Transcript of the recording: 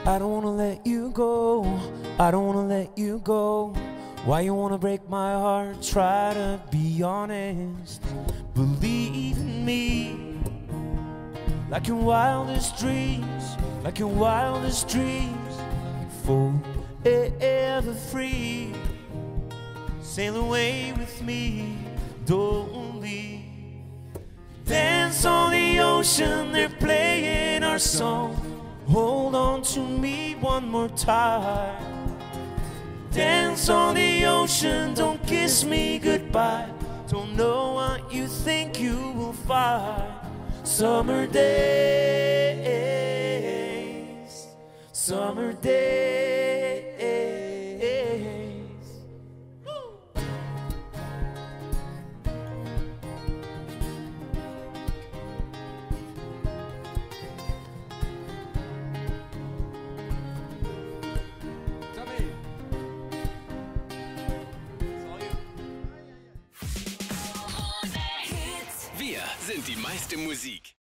I don't wanna let you go, I don't wanna let you go. Why you wanna break my heart? Try to be honest. Believe in me, like your wildest dreams, like your wildest dreams. Forever free, sail away with me, don't leave. Dance on the ocean, they're playing our song. Hold on to me one more time. Dance on the ocean, don't kiss me goodbye. Don't know what you think you will find. Summer days, summer days. Wir sind die meiste Musik.